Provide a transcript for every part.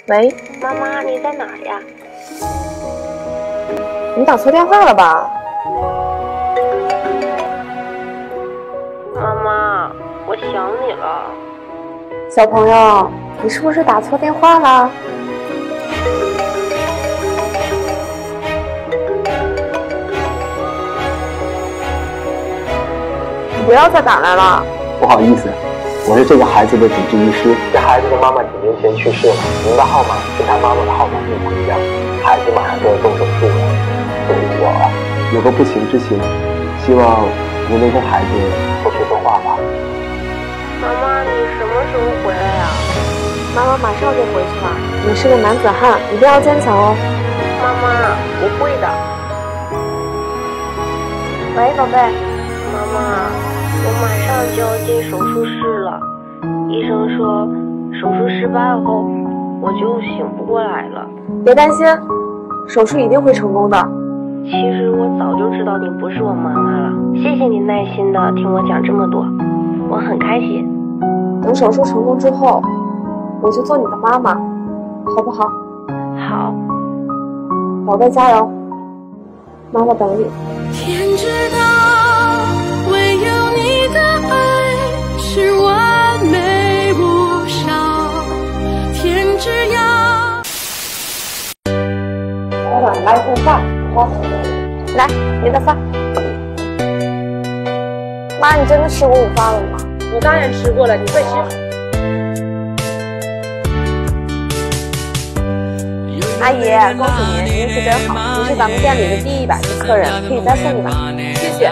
喂， 妈妈，你在哪呀？ 你打错电话了吧？ 妈妈，我想你了。 小朋友，你是不是打错电话了？你不要再打来了。 不好意思，我是这个孩子的主治医师。这孩子的妈妈几年前去世了，您的号码跟他妈妈的号码一模一样。孩子马上就要动手术了，所以我有个不情之请，希望您能跟孩子多说说话吧。 妈妈，你什么时候回来呀？ 妈妈马上就回去了。你是个男子汉，一定要坚强哦。 妈妈，我会的。 喂，宝贝。 妈妈，我马上就要进手术室了。医生说，手术失败后我就醒不过来了。 别担心，手术一定会成功的。 其实我早就知道你不是我妈妈了。谢谢你耐心的听我讲这么多，我很开心。 等手术成功之后，我就做你的妈妈，好不好？ 好。 宝贝，加油！妈妈等你。 天知道，唯有你的爱是完美无少。天之涯。 老板，来一份饭，好。来，你的饭。妈，你真的吃过午饭了吗？ 我当然吃过了，你快吃。 阿姨，恭喜您，运气真好，你是咱们店里的第100个客人，可以再送一碗。 谢谢。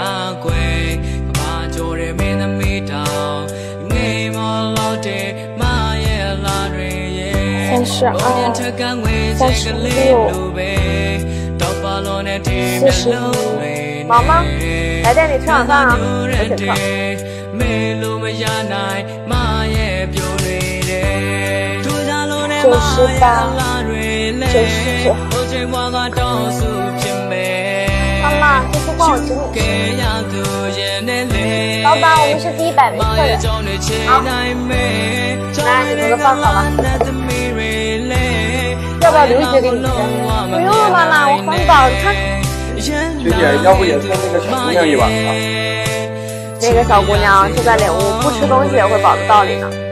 32、36、41。毛毛，来店里吃晚饭啊，我请客。98、99。妈妈，这次换我请你吃。老板，我们是第100位客人。好，来，你做的饭好了。要不要留一些给你吃？不用了，妈妈，我很饱。你看， 学姐，要不也送那个小姑娘一碗吧？ 那个小姑娘正在领悟不吃东西也会饱的道理呢。